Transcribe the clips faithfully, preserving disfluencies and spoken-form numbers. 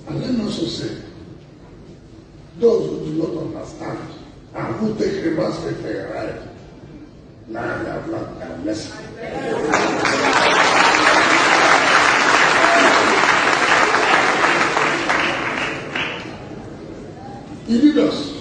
And let me also say, those who do not understand and who take reverse faith for a ride, now they have learned their lesson. He did us.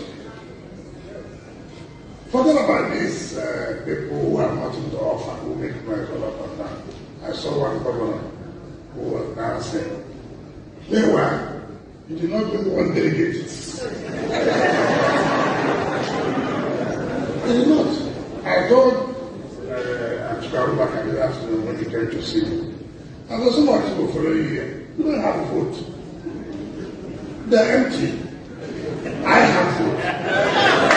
Forget about these uh, people who have nothing to offer, who make noise all up and down. I saw one governor who was dancing. Meanwhile, he did not bring one delegate. He did not. I told uh, Achikaruba candidates when he came to see me. And there's so much people following here. You don't have a vote. They're empty. I have vote.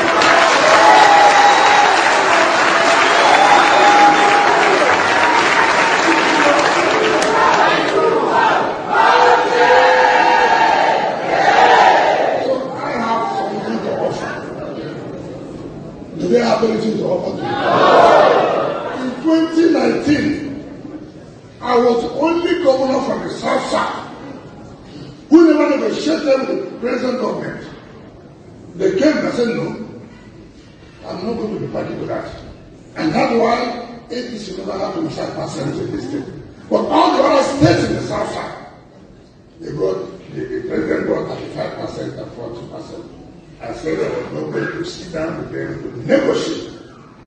Do they have anything to offer to you? In twenty nineteen, I was the only governor from the South South who never negotiated with the present government. They came and said, no, I'm not going to be party to that. And that's why A P C never had to decide percent in this state. But all the other states